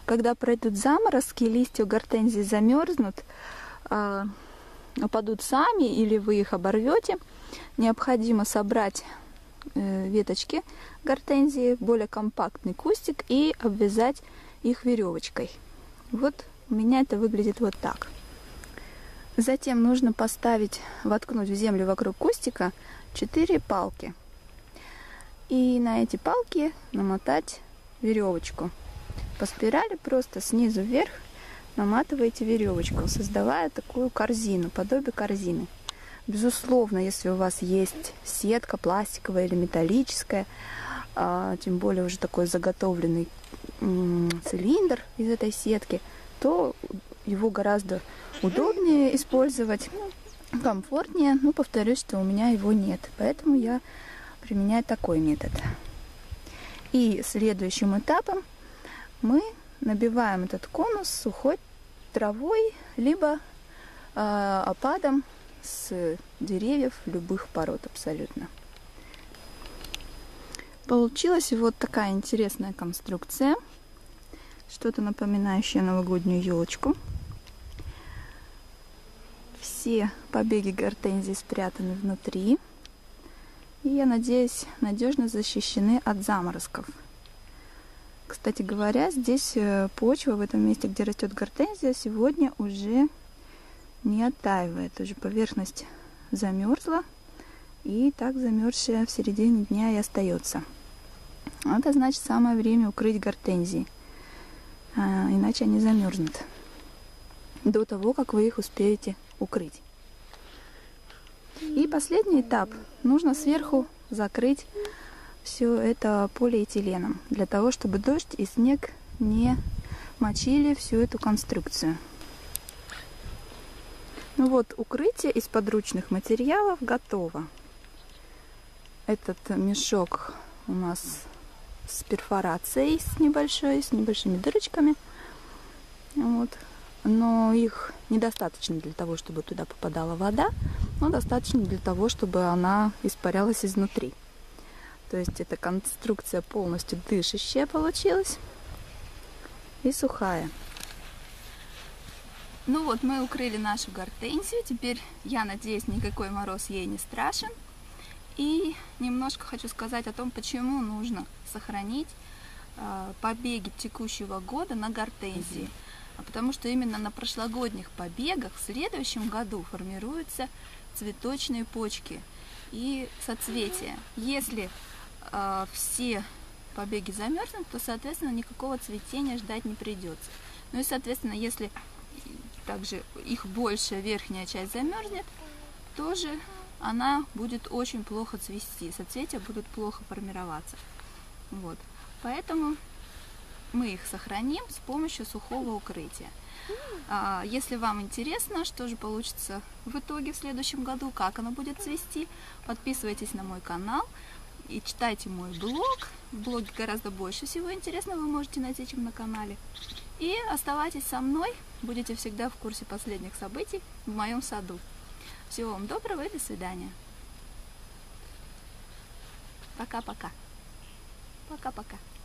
когда пройдут заморозки, листья гортензии замерзнут, упадут сами или вы их оборвете, необходимо собрать веточки гортензии, более компактный кустик и обвязать их веревочкой. Вот у меня это выглядит вот так. Затем нужно воткнуть в землю вокруг кустика 4 палки. И на эти палки намотать веревочку. По спирали просто снизу вверх наматываете веревочку, создавая такую корзину, подобие корзины. Безусловно, если у вас есть сетка пластиковая или металлическая, тем более уже такой заготовленный цилиндр из этой сетки, то его гораздо удобнее использовать, комфортнее. Но повторюсь, что у меня его нет, поэтому я применяю такой метод. И следующим этапом мы набиваем этот конус сухой травой, либо опадом с деревьев любых пород абсолютно. Получилась вот такая интересная конструкция, что-то напоминающее новогоднюю елочку. Все побеги гортензии спрятаны внутри и, я надеюсь, надежно защищены от заморозков. Кстати говоря, здесь почва в этом месте, где растет гортензия, сегодня уже не оттаивает. Уже поверхность замерзла, и так замерзшая в середине дня и остается. Это значит, самое время укрыть гортензии, иначе они замерзнут до того, как вы их успеете укрыть. И последний этап. Нужно сверху закрыть все это полиэтиленом, для того, чтобы дождь и снег не мочили всю эту конструкцию. Ну вот, укрытие из подручных материалов готово. Этот мешок у нас с перфорацией, с небольшими дырочками. Вот. Но их недостаточно для того, чтобы туда попадала вода, но достаточно для того, чтобы она испарялась изнутри. То есть эта конструкция полностью дышащая получилась и сухая. Ну вот, мы укрыли нашу гортензию. Теперь, я надеюсь, никакой мороз ей не страшен. И немножко хочу сказать о том, почему нужно сохранить побеги текущего года на гортензии. Потому что именно на прошлогодних побегах в следующем году формируются цветочные почки и соцветия. Если все побеги замерзнут, то, соответственно, никакого цветения ждать не придется. Ну и, соответственно, если также их большая верхняя часть замерзнет, тоже она будет очень плохо цвести, соцветия будут плохо формироваться. Вот. Поэтому мы их сохраним с помощью сухого укрытия. Если вам интересно, что же получится в итоге в следующем году, как оно будет цвести, подписывайтесь на мой канал и читайте мой блог. В блоге гораздо больше всего интересного вы можете найти, чем на канале. И оставайтесь со мной, будете всегда в курсе последних событий в моем саду. Всего вам доброго и до свидания. Пока-пока. Пока-пока.